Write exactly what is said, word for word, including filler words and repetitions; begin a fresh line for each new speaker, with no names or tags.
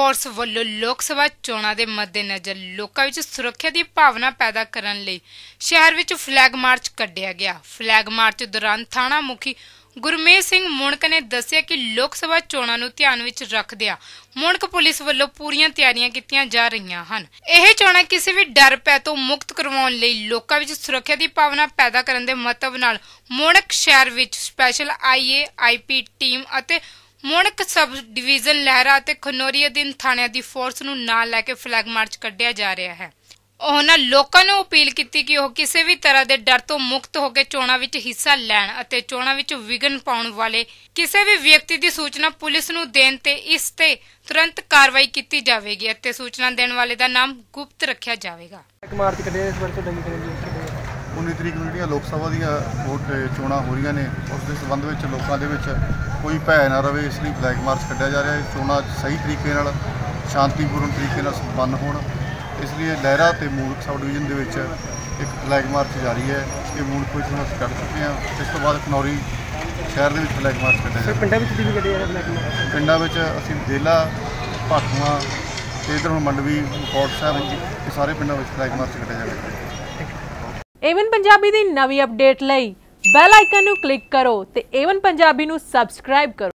Force ਵੱਲੋਂ लोक सभा चोणां ਦੇ मद्देनज़र ਲੋਕਾਂ ਵਿੱਚ ਸੁਰੱਖਿਆ ਦੀ ਭਾਵਨਾ ਪੈਦਾ ਕਰਨ ਲਈ ਸ਼ਹਿਰ ਵਿੱਚ ਫਲੈਗ ਮਾਰਚ ਕੱਢਿਆ ਗਿਆ। ਫਲੈਗ ਮਾਰਚ ਦੌਰਾਨ ਥਾਣਾ ਮੁਖੀ ਗੁਰਮੇਜ ਸਿੰਘ ਮੁਣਕ ਨੇ ਦੱਸਿਆ ਕਿ ਲੋਕ ਸਭਾ ਚੋਣਾਂ ਨੂੰ ਧਿਆਨ ਵਿੱਚ ਰੱਖਦਿਆਂ ਮੁਣਕ ਪੁਲਿਸ ਵੱਲੋਂ ਪੂਰੀਆਂ ਤਿਆਰੀਆਂ ਕੀਤੀਆਂ ਜਾ ਰਹੀਆਂ ਹਨ। ਇਹ ਚੋਣਾਂ ਕਿਸੇ ਵੀ ਡਰ ਭੈ ਤੋਂ ਮੁਕਤ ਕਰਵਾਉਣ ਲਈ ਲੋਕਾਂ ਵਿੱਚ ਸੁਰੱਖਿਆ ਦੀ ਭਾਵਨਾ ਪੈਦਾ ਕਰਨ ਦੇ ਮਤਲਬ ਨਾਲ ਮੁਣਕ ਸ਼ਹਿਰ ਵਿੱਚ ਸਪੈਸ਼ਲ ਆਈ ਏ ਆਈ ਪੀ ਟੀਮ ਅਤੇ ਮੁਣਕ ਸਬ डिवीजन लहरा ਅਤੇ ਖਨੌਰੀ ਅਧੀਨ ਥਾਣਿਆਂ ਦੀ ਫੋਰਸ ਨੂੰ ਨਾਲ ਲੈ ਕੇ ਫਲੈਗ ਮਾਰਚ ਕੱਢਿਆ ਜਾ ਰਿਹਾ ਹੈ। ਉਹਨਾਂ ਲੋਕਾਂ ਨੂੰ ਅਪੀਲ ਕੀਤੀ ਕਿ ਉਹ ਕਿਸੇ ਵੀ ਤਰ੍ਹਾਂ ਦੇ ਡਰ ਤੋਂ ਮੁਕਤ ਹੋ ਕੇ ਚੋਣਾਂ ਵਿੱਚ ਹਿੱਸਾ ਲੈਣ ਅਤੇ ਚੋਣਾਂ ਵਿੱਚ ਵਿਘਨ ਪਾਉਣ ਵਾਲੇ ਕਿਸੇ ਵੀ ਵਿਅਕਤੀ ਦੀ ਸੂਚਨਾ ਪੁਲਿਸ ਨੂੰ ਦੇਣ ਤੇ ਇਸ ਤੇ ਤੁਰੰਤ ਕਾਰਵਾਈ ਕੀਤੀ ਜਾਵੇਗੀ ਅਤੇ ਸੂਚਨਾ ਦੇਣ ਵਾਲੇ ਦਾ ਨਾਮ ਗੁਪਤ ਰੱਖਿਆ ਜਾਵੇਗਾ।
ਮਾਰਚ ਕੱਢਿਆ ਇਸ ਵਾਰ ਤੋਂ ਡੰਗੀ ਕਰੀ
उन्नी तरीक ਨੂੰ ਜਿਹੜੀਆਂ ਲੋਕ ਸਭਾ ਦੀਆਂ ਵੋਟ ਚੋਣਾਂ ਹੋ ਰਹੀਆਂ ਨੇ ਉਸ ਦੇ ਸੰਬੰਧ ਵਿੱਚ ਲੋਕਾਂ ਦੇ ਵਿੱਚ ਕੋਈ ਭੈ ਨਾ ਰਵੇ, ਇਸ ਲਈ ਫਲੈਗ ਮਾਰਚ ਕੱਢਿਆ ਜਾ ਰਿਹਾ ਹੈ। ਚੋਣਾਂ ਸਹੀ ਤਰੀਕੇ ਨਾਲ ਸ਼ਾਂਤੀਪੂਰਨ ਤਰੀਕੇ ਨਾਲ ਸੰਪੰਨ ਹੋਣ, ਇਸ ਲਈ ਲਹਿਰਾ ਤੇ ਮੂਲਕ ਸਬ ਡਿਵੀਜ਼ਨ ਦੇ ਵਿੱਚ ਇੱਕ ਫਲੈਗ ਮਾਰਚ ਜਾਰੀ ਹੈ। ਇਹ ਮੂਲਕ ਵਿੱਚ ਅਸੀਂ ਕੱਢ ਚੁੱਕੇ ਹਾਂ। ਇਸ ਤੋਂ ਬਾਅਦ ਖਨੌਰੀ ਸ਼ਹਿਰ ਦੇ ਵਿੱਚ ਫਲੈਗ ਮਾਰਚ ਕੱਢਿਆ ਜਾ ਰਿਹਾ।
ਪਿੰਡਾਂ ਵਿੱਚ ਵੀ ਕੱਢਿਆ ਜਾ ਰਿਹਾ।
ਪਿੰਡਾਂ ਵਿੱਚ ਅਸੀਂ ਦੇਲਾ, ਭਾਖੂਆਂ ਤੇ ਇੱਧਰ ਹੁਣ ਮੰਡਵੀ, ਕੋਟ ਸਾਹਿਬ, ਇਹ ਸਾਰੇ ਪਿੰਡਾਂ ਵਿੱਚ ਫਲੈਗ ਮਾਰਚ ਕੱਢਿਆ ਜਾ ਰਿਹਾ।
ਏਵਨ ਪੰਜਾਬੀ ਦੀ ਨਵੀਂ ਅਪਡੇਟ ਲਈ ਬੈਲ ਆਈਕਨ ਨੂੰ ਕਲਿੱਕ ਕਰੋ ਤੇ ਏਵਨ ਪੰਜਾਬੀ ਨੂੰ ਸਬਸਕ੍ਰਾਈਬ ਕਰੋ।